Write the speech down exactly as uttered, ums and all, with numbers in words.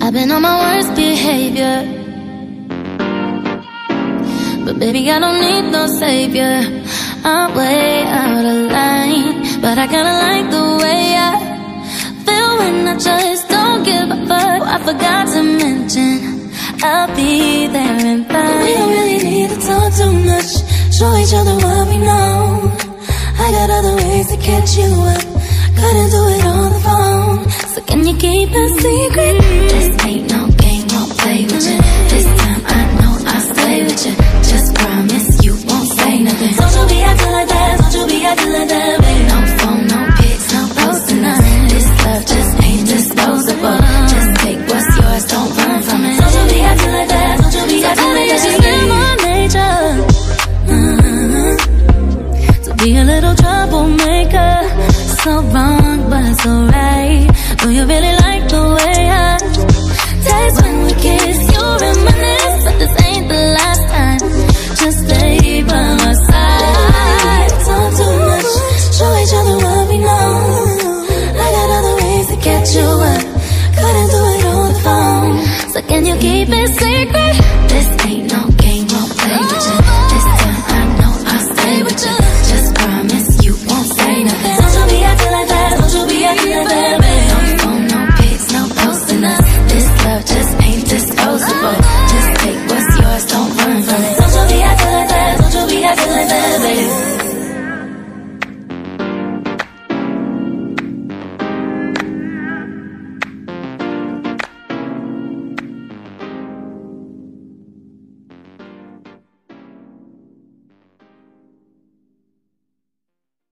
I've been on my worst behavior, but baby, I don't need no savior. I'm way out of line, but I kinda like the way I feel when I just don't give a fuck. I forgot to mention I'll be there in five. We don't really need to talk too much, show each other what we know. I got other ways to catch you up, couldn't do it on the phone. So can you keep a secret? This ain't no game, won't play with you. This time I know I'll stay with you. Just promise you won't say nothing. Don't you be acting like that, don't you be acting like that, baby. No phone, no pics, no posting, nothing. This love just ain't disposable. Just take what's yours, don't run from it. Don't you be acting like that, don't you be acting like that. So tell me, it's just in my nature uh-huh. to be a little troublemaker. So wrong, but it's alright. Do you really like the way I taste when we kiss? You reminisce, but this ain't the last time. Just stay by my side. Talk too much, show each other what we know. I got other ways to catch you up, couldn't do it on the phone. So can you keep it safe?